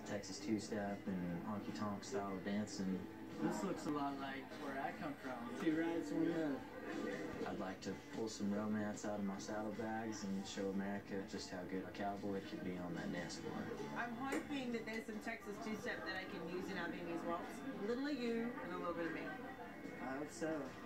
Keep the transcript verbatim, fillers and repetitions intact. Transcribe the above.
Texas two-step and honky-tonk style of dancing. This looks a lot like where I come from. Two rides, one road. I'd like to pull some romance out of my saddlebags and show America just how good a cowboy could be on that dance floor. I'm hoping that there's some Texas two-step that I can use in our venues waltz. A little of you and a little bit of me. I hope so.